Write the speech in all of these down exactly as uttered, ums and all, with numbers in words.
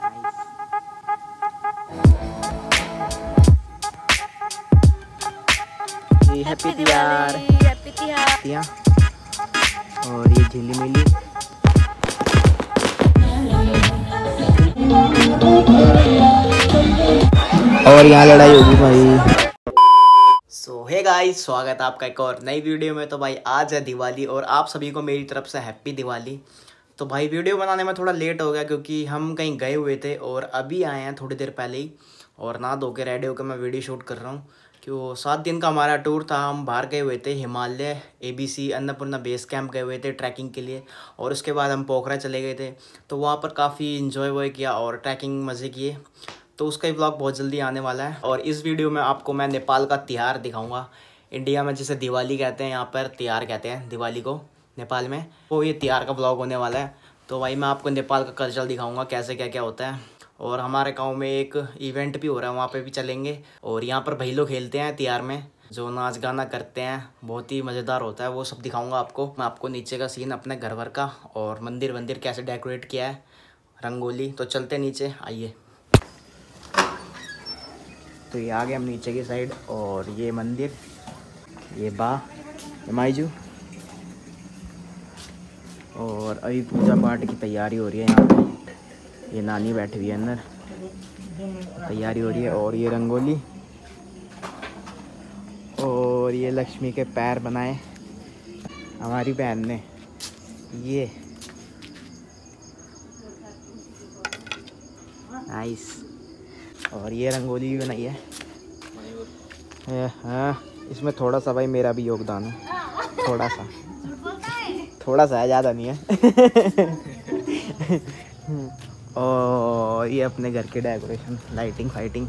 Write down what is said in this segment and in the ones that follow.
Happy Tihar, happy तिहार। और ये झिल्ली मिली और यहाँ लड़ाई होगी भाई। सो हे गाइस, स्वागत है आपका एक और नई वीडियो में। तो भाई आज है दिवाली और आप सभी को मेरी तरफ से हैप्पी दिवाली। तो भाई वीडियो बनाने में थोड़ा लेट हो गया क्योंकि हम कहीं गए हुए थे और अभी आए हैं थोड़ी देर पहले ही। और नहा धो के रेडी होकर मैं वीडियो शूट कर रहा हूँ क्यों सात दिन का हमारा टूर था। हम बाहर गए हुए थे, Himalaya ABC Annapurna base camp गए हुए थे ट्रैकिंग के लिए। और उसके बाद हम पोखरा चले गए थे, तो वहाँ पर काफ़ी इन्जॉय वॉय किया और ट्रैकिंग मज़े किए। तो उसका ही व्लॉग बहुत जल्दी आने वाला है। और इस वीडियो में आपको मैं नेपाल का त्यौहार दिखाऊंगा। इंडिया में जिसे दिवाली कहते हैं, यहाँ पर त्यौहार कहते हैं दिवाली को नेपाल में। वो ये त्यौहार का व्लॉग होने वाला है। तो भाई मैं आपको नेपाल का कल्चर दिखाऊंगा, कैसे क्या क्या होता है। और हमारे गांव में एक इवेंट भी हो रहा है, वहाँ पे भी चलेंगे। और यहाँ पर भाई लोग खेलते हैं त्यौहार में, जो नाच गाना करते हैं, बहुत ही मज़ेदार होता है। वो सब दिखाऊंगा आपको मैं। आपको नीचे का सीन अपने घर भर का और मंदिर वंदिर कैसे डेकोरेट किया है, रंगोली। तो चलते नीचे, आइए। तो ये आ गए हम नीचे की साइड। और ये मंदिर, ये बा, ये माईजू। और अभी पूजा पाठ की तैयारी हो रही है यहाँ पे। ये नानी बैठी हुई है अंदर, तैयारी हो रही है। और ये रंगोली, और ये लक्ष्मी के पैर बनाए हमारी बहन ने। ये नाइस। और ये रंगोली भी बनाई है। हाँ, इसमें थोड़ा सा भाई मेरा भी योगदान है, थोड़ा सा थोड़ा सा है, ज़्यादा नहीं है। और ये अपने घर के डेकोरेशन, लाइटिंग फाइटिंग,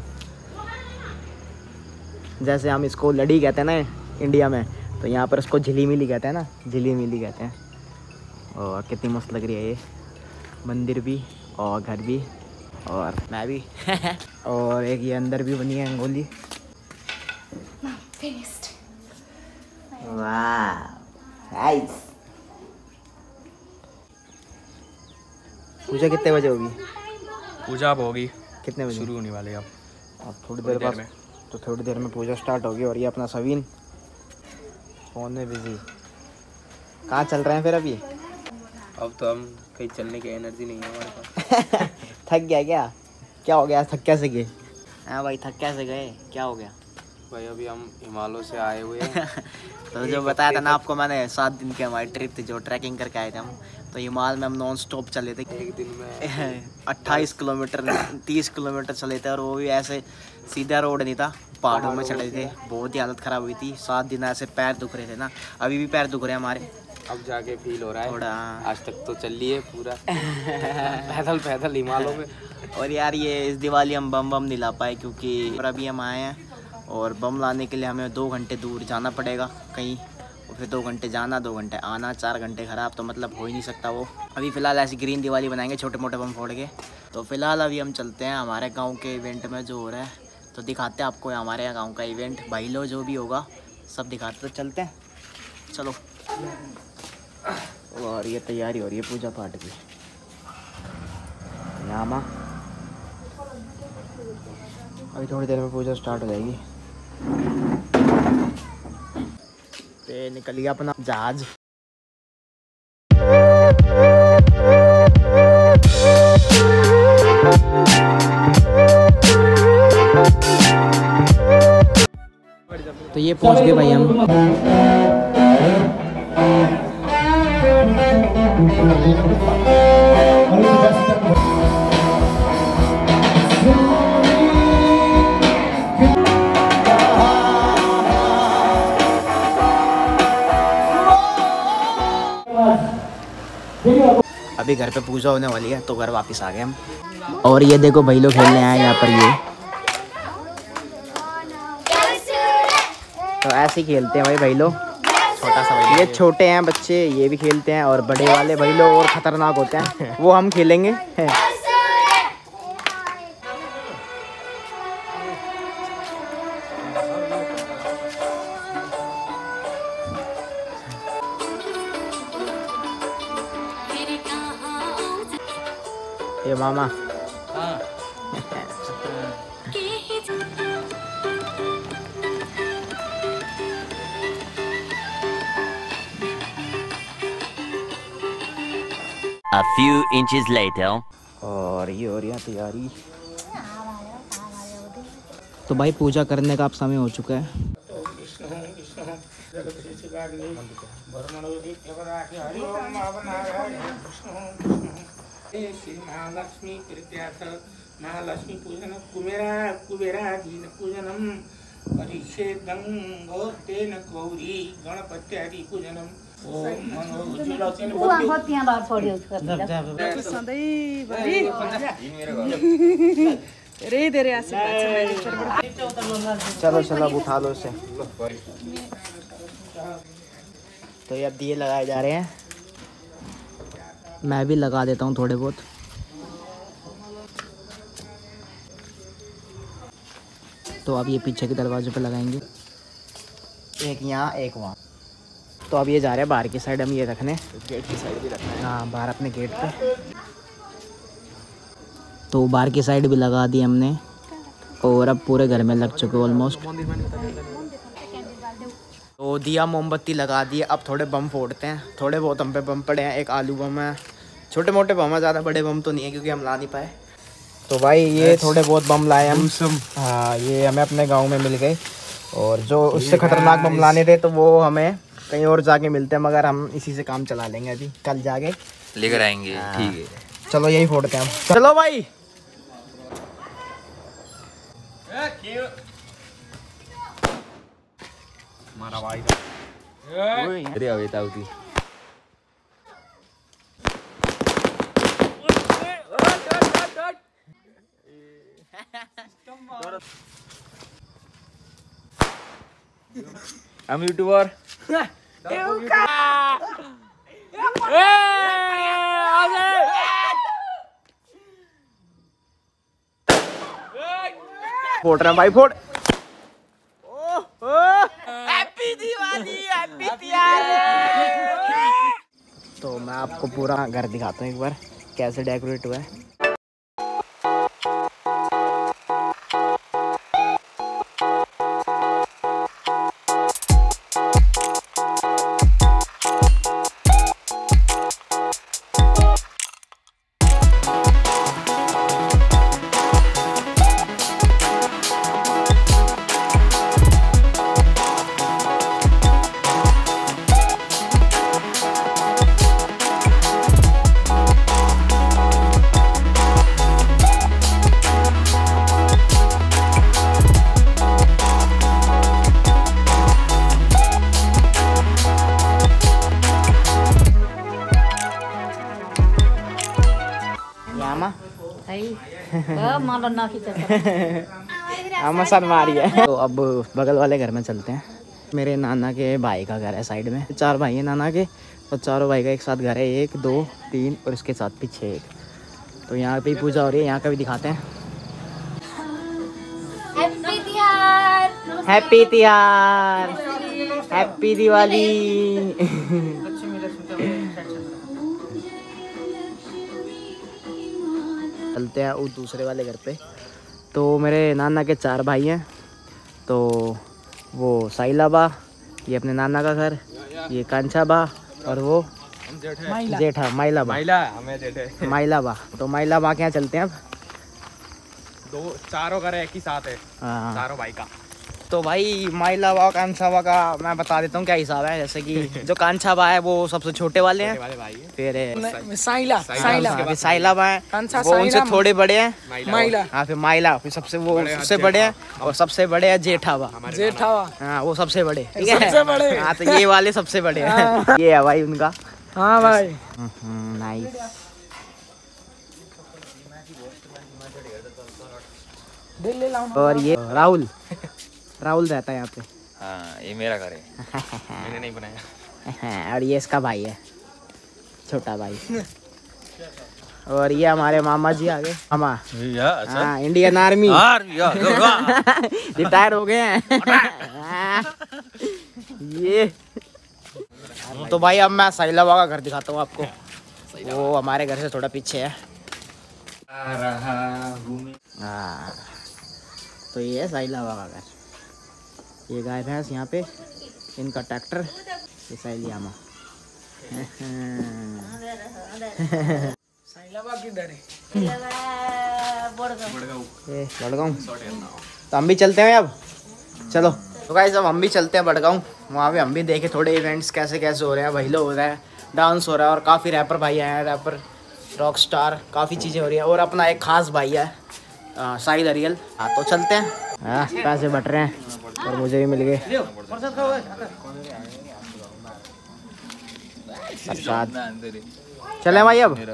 जैसे हम इसको लड़ी कहते हैं ना इंडिया में, तो यहाँ पर इसको झिली मिली कहते हैं ना, झिली मिली कहते हैं। और कितनी मस्त लग रही है ये मंदिर भी और घर भी और मैं भी। और एक ये अंदर भी बनी है रंगोली। वाह नाइस। पूजा कितने बजे होगी? पूजा अब होगी, कितने बजे शुरू होने वाले अब अब थोड़ी देर बाद में। तो थोड़ी देर में पूजा स्टार्ट होगी। और ये अपना सवीन फोन में बिजी। कहाँ चल रहे हैं फिर अभी? अब तो हम कहीं चलने की एनर्जी नहीं है हमारे पास। थक गया क्या? क्या हो गया, थक कैसे गए? हाँ भाई, थक कैसे गए, क्या हो गया भाई? अभी हम हिमालय से आए हुए हैं। तो जो बताया था ना आपको मैंने, सात दिन की हमारी ट्रिप थी जो ट्रैकिंग करके आए थे हम। तो हिमालय में हम नॉन स्टॉप चले थे। एक दिन में अट्ठाईस किलोमीटर तीस किलोमीटर चले थे। और वो भी ऐसे सीधा रोड नहीं था, पहाड़ों में चढ़े थे। बहुत ही हालत ख़राब हुई थी। सात दिन ऐसे पैर दुख रहे थे ना, अभी भी पैर दुख रहे हैं हमारे। अब जाके फील हो रहा है थोड़ा। आज तक तो चल लिए पूरा पैदल पैदल हिमालय में। और यार ये इस दिवाली हम बम बम नहीं ला पाए क्योंकि अभी हम आए हैं और बम लाने के लिए हमें दो घंटे दूर जाना पड़ेगा कहीं। और फिर दो घंटे जाना, दो घंटे आना, चार घंटे ख़राब, तो मतलब हो ही नहीं सकता वो। अभी फ़िलहाल ऐसी ग्रीन दिवाली बनाएंगे, छोटे मोटे बम फोड़ के। तो फ़िलहाल अभी हम चलते हैं हमारे गांव के इवेंट में जो हो रहा है, तो दिखाते हैं आपको हमारे यहाँ गाँव का इवेंट, भाई लो जो भी होगा सब दिखाते। तो चलते हैं, चलो। और ये तैयारी हो रही है पूजा पाठ की। यहाँ माँ अभी थोड़ी देर में पूजा स्टार्ट हो जाएगी। पे निकल गया अपना जहाज। तो ये पहुंच गए भाई हम। अभी घर पे पूजा होने वाली है तो घर वापस आ गए हम। और ये देखो भाई लोग खेलने आए यहाँ पर। ये तो ऐसे ही खेलते हैं भाई भाई लोग, छोटा सा भाई। ये छोटे हैं बच्चे, ये भी खेलते हैं। और बड़े वाले भाई लोग और खतरनाक होते हैं, वो हम खेलेंगे। ये मामा A few inches later. और ये हो रही है तैयारी। तो भाई पूजा करने का अब समय हो चुका है। महालक्ष्मी प्रीत्यार्थ महालक्ष्मी पूजन कुबेरा कुबेरा दीन पूजनम परिषेदं गोतेन गौरी गणपत्यादि पूजनम ओम मनोज्वलसेन चलो चलो अब उठा लो इसे। तो ये अब दिए लगाए जा रहे हैं, मैं भी लगा देता हूँ थोड़े बहुत। तो अब ये पीछे के दरवाजे पे लगाएंगे, एक यहाँ एक वहाँ। तो अब ये जा रहे हैं बाहर की साइड, हम ये रखने गेट की साइड भी रखना है। हाँ बाहर अपने गेट पे। तो बाहर की साइड भी लगा दी हमने और अब पूरे घर में लग चुके ऑलमोस्ट। तो दिया मोमबत्ती लगा दिए, अब थोड़े बम फोड़ते हैं। थोड़े बहुत हम पे बम पड़े हैं, एक आलू बम है, छोटे मोटे बम है, ज़्यादा बड़े बम तो नहीं है क्योंकि हम ला नहीं पाए। तो भाई ये थोड़े बहुत बम लाए हम। हाँ ये हमें अपने गांव में मिल गए, और जो उससे खतरनाक बम लाने थे तो वो हमें कहीं और जाके मिलते हैं, मगर हम इसी से काम चला लेंगे, अभी कल जाके लेकर आएंगे। ठीक है चलो यही फोड़ते हैं हम। चलो भाई हमारा भाई अरे अभी ताऊती हम यूट्यूबर फोड़ रहे हैं भाई, फोड़। Happy Diwali, happy Diwali. तो मैं आपको पूरा घर दिखाता हूँ एक बार कैसे डेकोरेट हुआ है। मसन मारी है। तो अब बगल वाले घर में चलते हैं। मेरे नाना के भाई का घर है साइड में, चार भाई हैं नाना के, और चारों भाई का एक साथ घर है, एक दो तीन और इसके साथ पीछे एक। तो यहाँ पे पूजा हो रही है, यहाँ का भी दिखाते हैं। Happy Tihar, happy Tihar, happy Diwali. चलते हैं उस दूसरे वाले घर पे। तो मेरे नाना के चार भाई हैं, तो वो साइला बा, ये अपने नाना का घर, ये कांछा बा, और वो जेठा माइला बा, माइला हमें जेठे माइला बा। तो माइला बा के यहाँ चलते हैं अब। दो चारों घर एक ही साथ है, हाँ चारों भाई का। तो भाई माइला बा कांछा बा का मैं बता देता हूँ क्या हिसाब है। जैसे कि जो कांछा बा है वो सबसे छोटे वाले हैं, वाले भाई है। फिर साइला साइला फिर साइला बा है, वो उनसे थोड़े बड़े हैं, माइला, हाँ फिर माइला, फिर सबसे वो सबसे बड़े हैं, और सबसे बड़े हैं जेठा बा। जेठा हाँ वो सबसे बड़े, ठीक है। हाँ तो ये वाले सबसे बड़े हैं। ये है भाई उनका। हाँ भाई नाइस। और ये राहुल, राहुल रहता है यहाँ पे। हाँ ये मेरा घर है, मैंने नहीं बनाया। और ये इसका भाई है, छोटा भाई। और ये हमारे मामा जी आ गए, मामा। हाँ इंडियन आर्मी रिटायर हो गए हैं। ये तो भाई अब मैं साइलाबा का घर दिखाता हूँ आपको, वो हमारे घर से थोड़ा पीछे है। तो ये है साहिल हवा का घर। ये गाय भैंस यहाँ पे, इनका ट्रैक्टर, ये साहिल यामा। बड़गांव। तो हम भी चलते हैं अब, चलो। तो गाइस अब हम भी चलते हैं बड़गांव, वहाँ पे हम भी देखे थोड़े इवेंट्स कैसे कैसे हो रहे हैं, भैलो हो रहा है, डांस हो रहा है और काफ़ी रैपर भाई आए हैं, रैपर रॉक स्टार, काफ़ी चीज़ें हो रही है। और अपना एक खास भाई है शाहिद अरियल। हाँ तो चलते हैं। हाँ पैसे बट रहे हैं और मुझे भी मिल गए प्रसाद। चले भाई अब।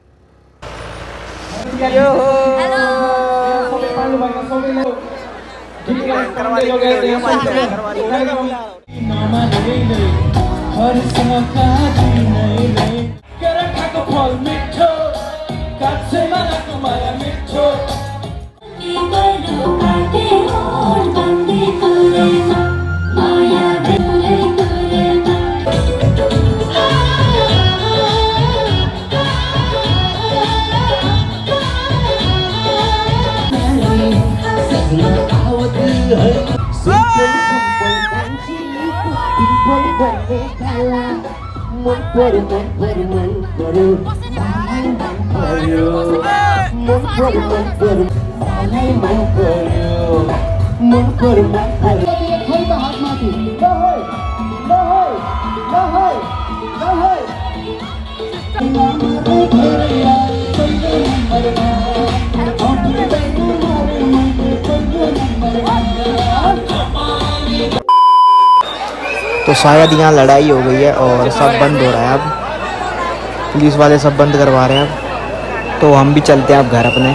तो शायद यहाँ लड़ाई हो गई है और सब बंद हो रहा है, अब पुलिस वाले सब बंद करवा रहे हैं अब। तो हम भी चलते हैं अब घर अपने।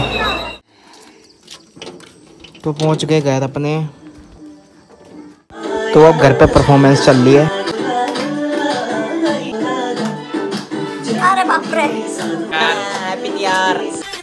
तो पहुँच गए घर अपने। तो अब घर पे परफॉर्मेंस चल रही है। अरे बाप रे, हैप्पी न्यू ईयर।